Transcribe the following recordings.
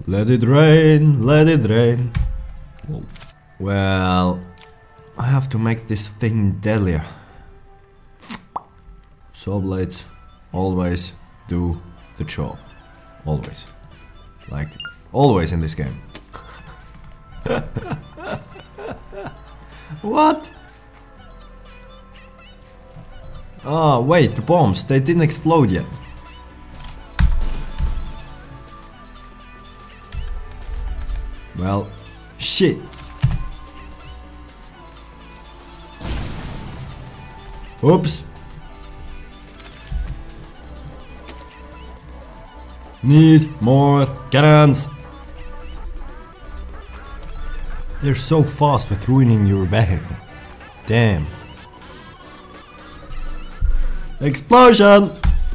Let it rain, let it rain. Well, I have to make this thing deadlier. Saw blades always do the job. Always. Like, always in this game. What? Oh, wait, the bombs, they didn't explode yet. Well, shit. Oops. Need more cannons. They're so fast with ruining your vehicle. Damn. Explosion!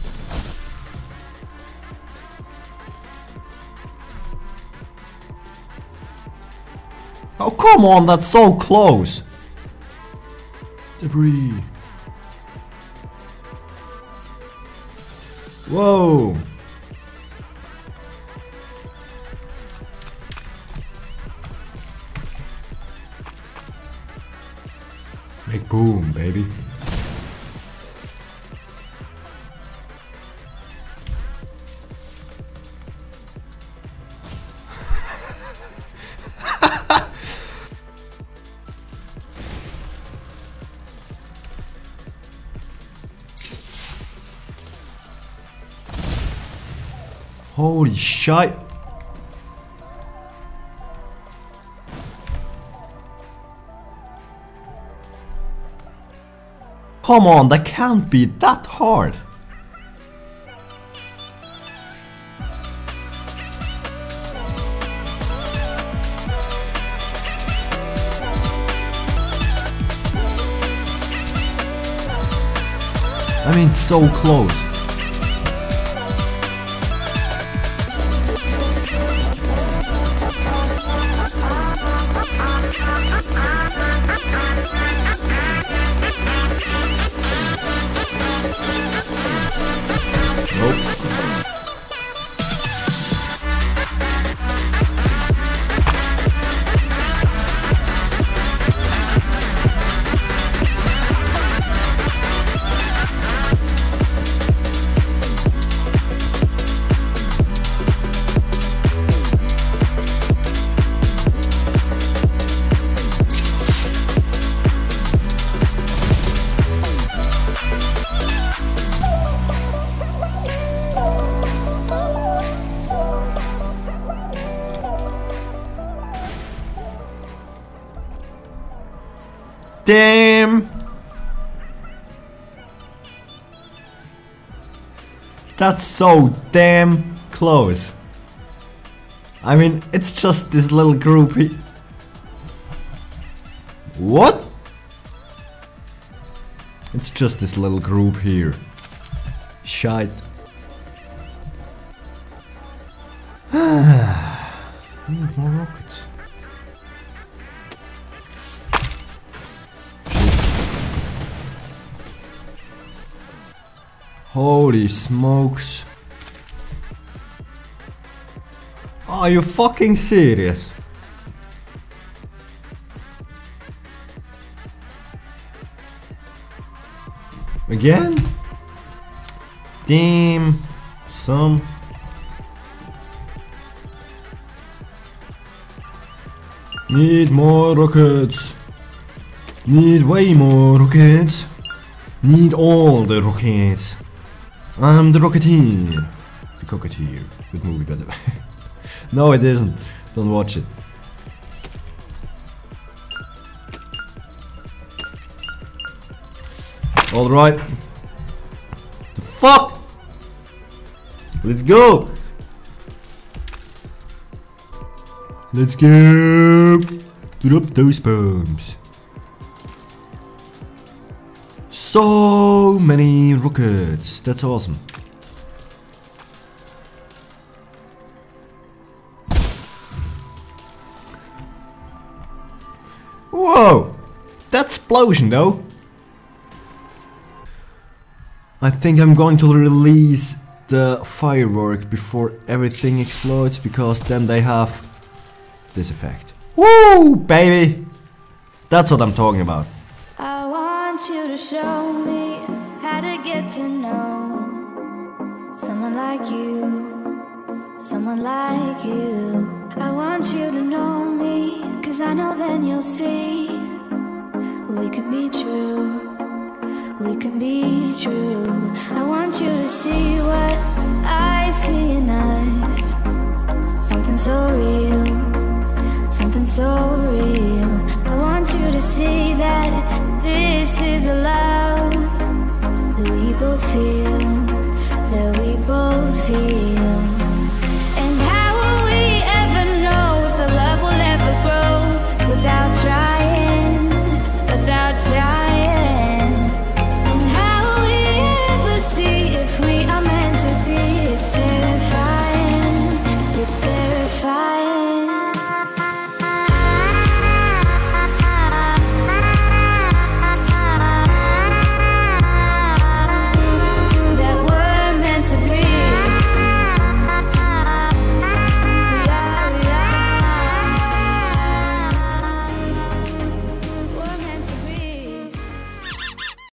Oh, come on, that's so close. Debris. Whoa. Make boom, baby. Holy shit. Come on, that can't be that hard. I mean, so close. Damn! That's so damn close. I mean, it's just this little group he... What? It's just this little group here. Shite. I need more rockets. Holy smokes. Are you fucking serious? Again? Damn. Some. Need more rockets. Need way more rockets. Need all the rockets. I'm the Rocketeer. The Cocketeer. Good movie, by the way. No, it isn't. Don't watch it. Alright. The fuck? Let's go! Let's go! Drop those bombs. So many rockets. That's awesome. Whoa! That explosion though. I think I'm going to release the firework before everything explodes, because then they have this effect. Woo, baby! That's what I'm talking about. I want you to show me how to get to know someone like you, someone like you. I want you to know me, 'cause I know then you'll see we could be true, we can be true. I want you to see what I see in us, something so real, something so real. I want you to see that this is a love that we both feel, that we both feel. And how will we ever know if the love will ever grow without trying, without trying? And how will we ever see if we are meant to be? It's terrifying, it's terrifying.